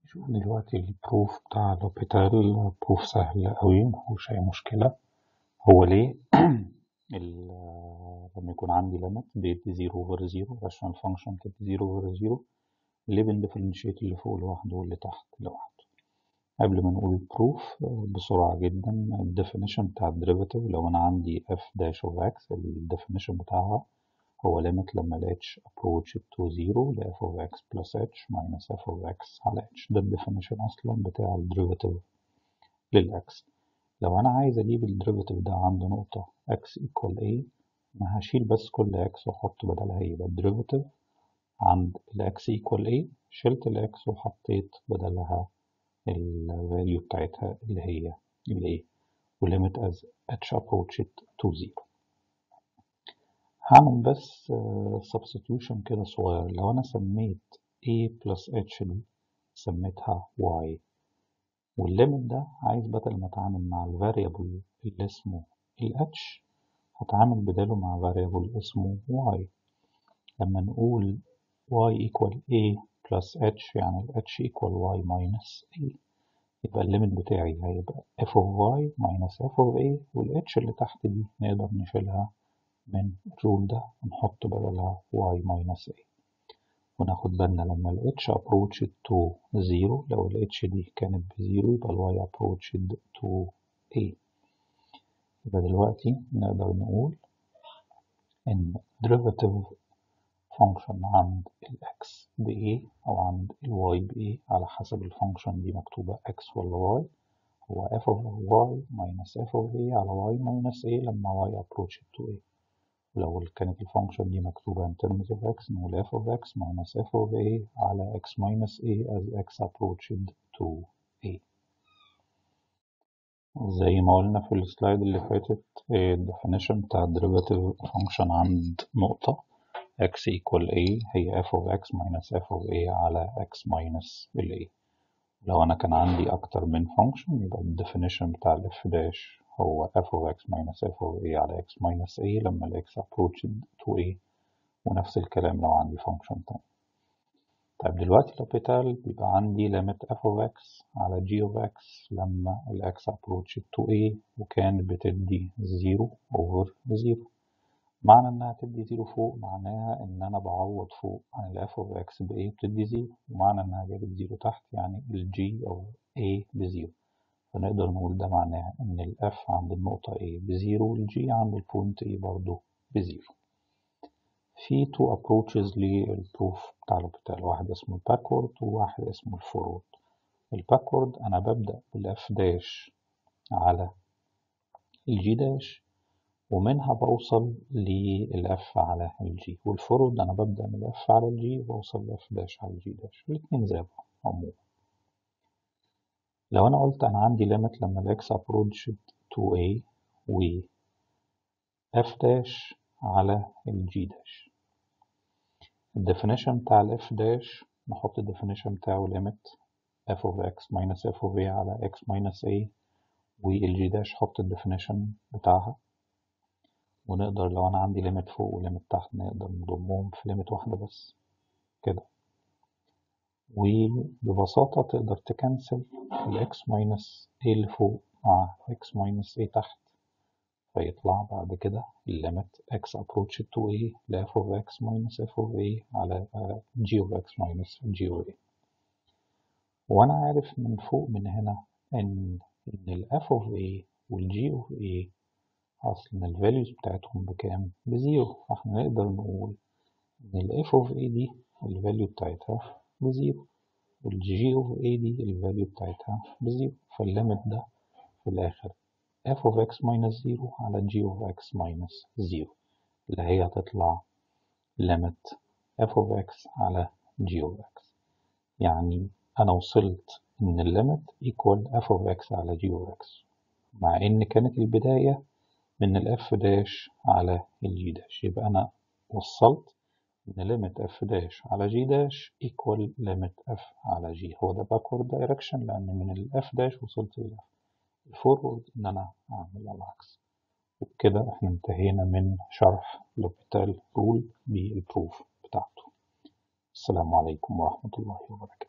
شوف دلوقتي البروف بتاع لوبيتال بروف سهل أوي، مفيهوش أي مشكلة. هو ليه؟ لما يكون عندي ليميت بيدي 0 over 0 عشان الفانكشن تدي 0 over 0، ليه بندفرنشيت اللي فوق لوحده واللي تحت لوحده؟ قبل ما نقول البروف بسرعة جدا، الديفينيشن بتاع الديريفاتيف لو أنا عندي f dash of x الديفينيشن بتاعها هو limit لما ال h approach to 0 ل f of x plus h minus f of x على h. ده الديفينيشن أصلا بتاع الديريفاتيف للx. لو أنا عايز أجيب الديريفاتيف ده عند نقطة x equal a، ما هشيل بس كل x وأحط بدلها يبقى الديريفاتيف عند ال x equal a، شلت ال x وحطيت بدلها الفاليو بتاعتها اللي هي ال a وليميت as h approach to 0. هعمل بس substitution كده صغير. لو أنا سميت a plus h دي سميتها y، والليميت ده عايز بدل ما أتعامل مع الفاريبل اللي اسمه ال h هتعامل بداله مع فاريبل اسمه y. لما نقول y equal a plus h يعني ال h equal y minus a، يبقى الليميت بتاعي هيبقى f of y minus f of a، وال h اللي تحت دي نقدر نشيلها من الرول ده ونحط بدلها y minus a، وناخد بالنا لما ال h approached to 0 لو ال h دي كانت ب 0 يبقى ال y approached to a. يبقى دلوقتي نقدر نقول إن derivative function عند ال x ب a أو عند ال y ب a على حسب الفانكشن دي مكتوبة x ولا y، هو f of y minus f of a على y minus a لما y approached to a. لو كانت الفانكشن دي مكتوبة in terms of x نقول f of x minus f of a على x minus a as x approached to a. زي ما قلنا في السلايد اللي فاتت الديفينيشن بتاع derivative function عند نقطة x equal a هي f of x minus f of a على x minus ال a. لو أنا كان عندي أكتر من فانكشن يبقى الديفينيشن بتاع ال f dash هو f of x minus f of a على x minus a لما ال x approached to a، ونفس الكلام لو عندي فانكشن تاني. طيب دلوقتي لوبيتال بيبقى عندي limit f of x على g of x لما ال x approached to a وكانت بتدي 0 over 0. معنى إنها تدي 0 فوق معناها إن أنا بعوض فوق عن ال f of x ب a بتدي 0، ومعنى إنها جابت 0 تحت يعني ال g of a ب 0. فنقدر نقول ده معناها إن ال f عند النقطة a ب 0 وال g عند البوينت a برضه ب 0. في two approaches للبروف بتاع لوبيتال، واحد اسمه الباكورد وواحد اسمه الفورورد. الباكورد أنا ببدأ بالإف داش على الجي داش ومنها بوصل للإف على الجي، والفورورد أنا ببدأ من الإف على الجي وبوصل لإف داش على الجي داش، الاتنين زي بعض عموما. لو أنا قلت أنا عندي ليميت لما الإكس approached to A و إف داش على الجي داش، الديفينيشن بتاع ال f dash نحط الديفينيشن بتاعه limit f of x minus f of a على x minus a، وال g dash حط الديفينيشن بتاعها. ونقدر لو أنا عندي limit فوق و limit تحت نقدر نضمهم في limit واحدة بس كده، وببساطة تقدر تكنسل ال x minus a اللي فوق مع x minus a تحت، فيطلع بعد كده limit x approach to a ل f of x minus f of a على g of x minus g of a. وأنا عارف من فوق من هنا إن ال f of a وال g of a أصلا ال values بتاعتهم بكام؟ بزيرو، فاحنا نقدر نقول إن ال f of a دي ال value بتاعتها بزيرو وال g of a دي ال value بتاعتها بزيرو، فالليمت ده في الآخر f of x minus 0 على g of x minus 0 اللي هي هتطلع limit f of x على g of x. يعني أنا وصلت إن الليمت equal f of x على g of x، مع إن كانت البداية من ال f dash على ال g dash، يبقى أنا وصلت إن limit f dash على g dash equal limit f على g. هو ده backward direction لأن من ال f dash وصلت لل f. الفورورد إن أنا أعمل العكس. وبكده إحنا انتهينا من شرح لوبيتال رول بالبروف بتاعته. السلام عليكم ورحمة الله وبركاته.